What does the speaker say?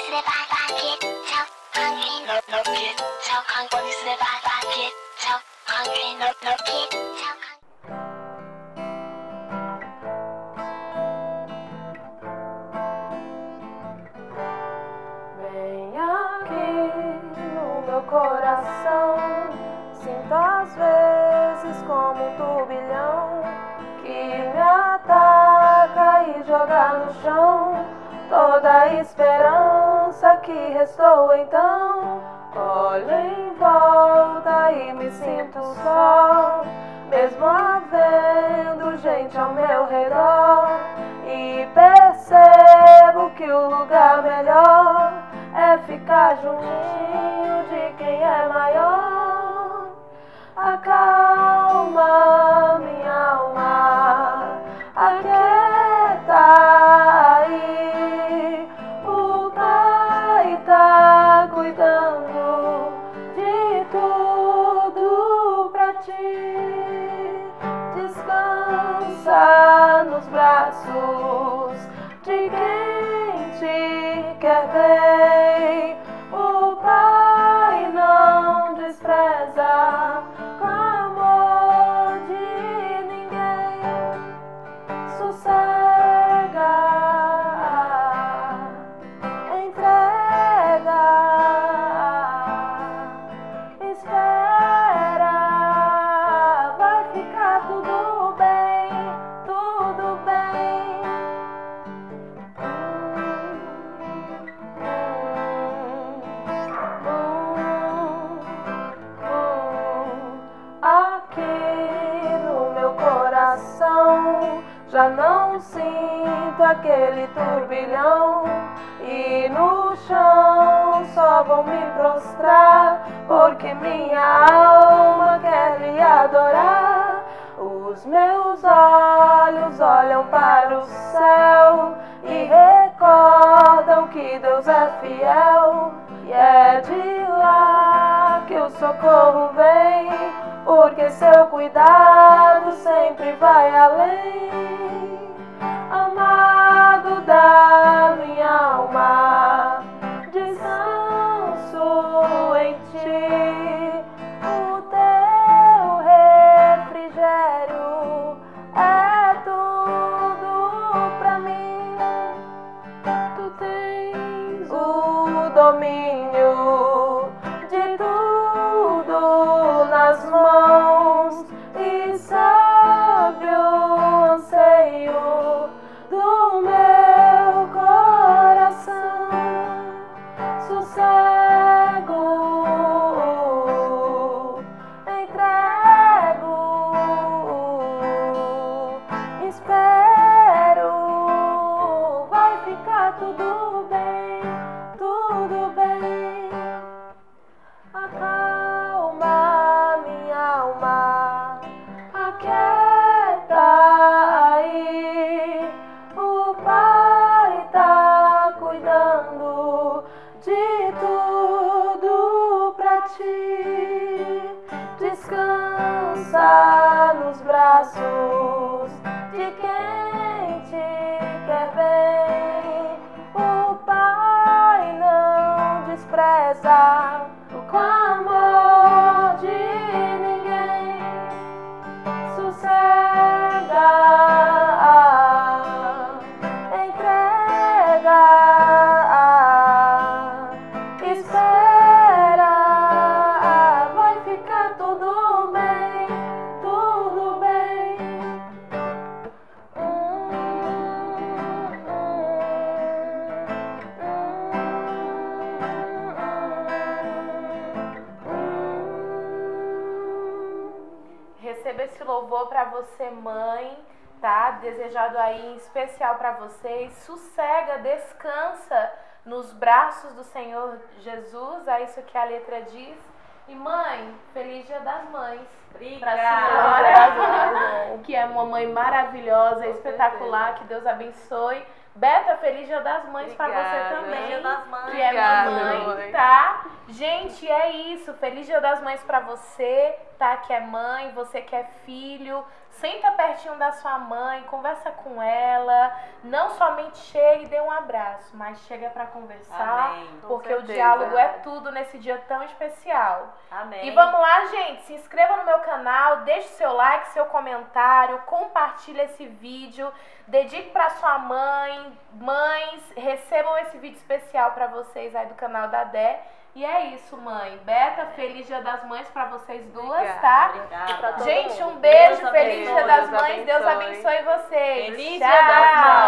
Vem aqui no meu coração, sinto às vezes como um turbilhão que me ataca e joga no chão toda a esperança que restou. Então olho em volta e me sinto só, mesmo havendo gente ao meu redor, e percebo que o lugar melhor é ficar juntinho de quem é maior. Acalma minha alma, aquieta aí, o Pai tá cuidando de tudo pra ti. Descansa nos braços de quem te quer bem. O Pai não despreza com amor de ninguém. Sossega, entrega, espera, vai ficar tudo bem, tudo bem. Aqui no meu coração já não sinto aquele turbilhão, e no chão só vou me prostrar, porque minha alma quer lhe adorar. Os meus olhos olham para o céu e recordam que Deus é fiel, e é de lá que o socorro vem, porque seu cuidado sempre vai além. Amado da minha alma, descanso em ti, o teu refrigério é tudo pra mim. Tu tens o domínio de tudo nas mãos, e sabe o anseio do meu coração. Sossego, entrego, espero, vai ficar tudo bem, tudo bem. Acalma minha alma, aquieta aí, o Pai tá cuidando de tudo pra ti. Descansa nos braços de quem te quer bem. O Pai não despreza com amor de ninguém. Sossega, entrega, espera, vai ficar tudo bem, tudo bem. Receba esse louvor para você, mãe, tá? Desejado aí em especial para vocês. Sossega, descansa nos braços do Senhor Jesus, é isso que a letra diz. E mãe, feliz Dia das Mães. Pra senhora, que é uma mãe maravilhosa, espetacular, que Deus abençoe. Beta, feliz Dia das Mães para você também, Dia das Mães. que é mamãe, tá? Gente, é isso. Feliz Dia das Mães pra você, tá? Que é mãe, você que é filho. Senta pertinho da sua mãe, conversa com ela. Não somente chega e dê um abraço, mas chega pra conversar. Amém. Porque o certeza. diálogo é tudo nesse dia tão especial. Amém. E vamos lá, gente. Se inscreva no meu canal, deixe seu like, seu comentário, compartilhe esse vídeo, dedique pra sua mãe. Mães, recebam esse vídeo especial pra vocês aí do canal da Dé. E é isso, mãe. Beta, feliz Dia das Mães pra vocês duas, Obrigada, tá? Obrigada. Pra todo Gente, mundo. um beijo, Deus feliz Dia abençoe, das Deus Mães. Deus abençoe. abençoe vocês. Feliz Tchau. Dia das Mães.